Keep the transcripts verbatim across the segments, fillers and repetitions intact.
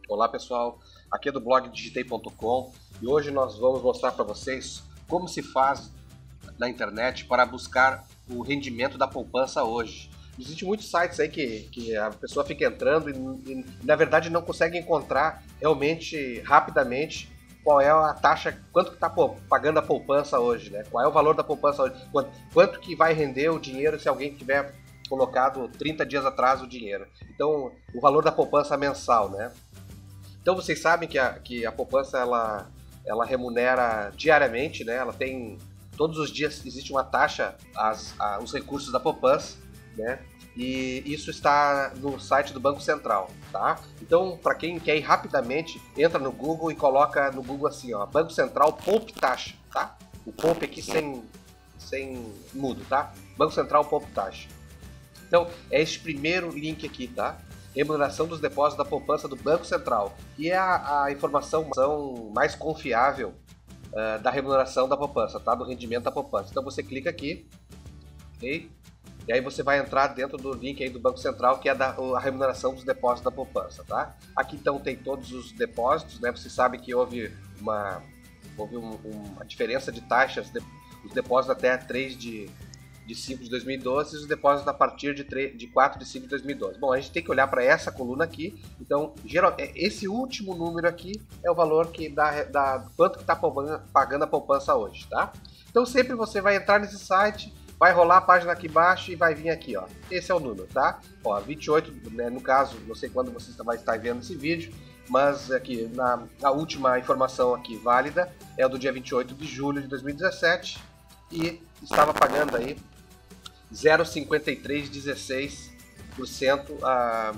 Olá pessoal, aqui é do blog digitei ponto com e hoje nós vamos mostrar para vocês como se faz na internet para buscar o rendimento da poupança hoje. Existem muitos sites aí que, que a pessoa fica entrando e, e na verdade não consegue encontrar realmente rapidamente qual é a taxa, quanto que está pagando a poupança hoje, né? Qual é o valor da poupança hoje, quanto, quanto que vai render o dinheiro se alguém tiver colocado trinta dias atrás o dinheiro. Então, o valor da poupança mensal, né? Então vocês sabem que a, que a poupança ela, ela remunera diariamente, né? Ela tem todos os dias existe uma taxa as, a, os recursos da poupança, né? E isso está no site do Banco Central, tá? Então, para quem quer ir rapidamente, entra no Google e coloca no Google assim, ó, Banco Central Poupe Taxa, tá? O Poupe aqui sem sem mudo, tá? Banco Central Poupe Taxa. Então, é este primeiro link aqui, tá? Remuneração dos depósitos da poupança do Banco Central, que é a, a informação mais confiável uh, da remuneração da poupança, tá? Do rendimento da poupança. Então você clica aqui, ok? E aí você vai entrar dentro do link aí do Banco Central, que é da, a remuneração dos depósitos da poupança, tá? Aqui então tem todos os depósitos, né? Você sabe que houve uma, houve um, uma diferença de taxas, de, os depósitos até três de de cinco de dois mil e doze e os depósitos a partir de, três, de quatro de cinco de dois mil e doze. Bom, a gente tem que olhar para essa coluna aqui. Então, geral, esse último número aqui é o valor que dá, dá quanto que está pagando a poupança hoje, tá? Então, sempre você vai entrar nesse site, vai rolar a página aqui embaixo e vai vir aqui, ó. Esse é o número, tá? Ó, vinte e oito, né, no caso, não sei quando você vai estar vendo esse vídeo, mas aqui na, na última informação aqui válida é o do dia vinte e oito de julho de dois mil e dezessete e estava pagando aí zero vírgula cinquenta e três dezesseis por cento, ah,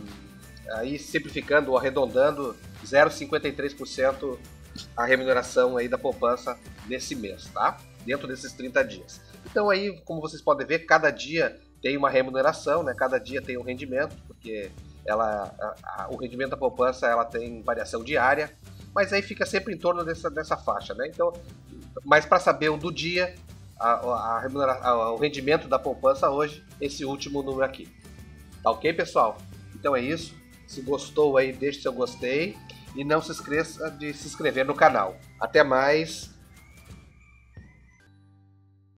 aí simplificando ou arredondando, zero vírgula cinquenta e três por cento a remuneração aí da poupança nesse mês, tá? Dentro desses trinta dias. Então aí, como vocês podem ver, cada dia tem uma remuneração, né? Cada dia tem um rendimento, porque ela, a, a, o rendimento da poupança ela tem variação diária, mas aí fica sempre em torno dessa, dessa faixa, né? Então, mas para saber o do dia, A, a, a, o rendimento da poupança hoje, esse último número aqui. Tá ok, pessoal? Então é isso. Se gostou aí, deixe seu gostei e não se esqueça de se inscrever no canal. Até mais